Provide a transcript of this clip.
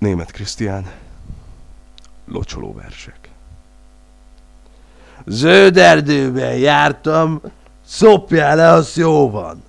Németh Krisztián. Locsoló versek. Zöld erdőben jártam, szopjál le, az jó van.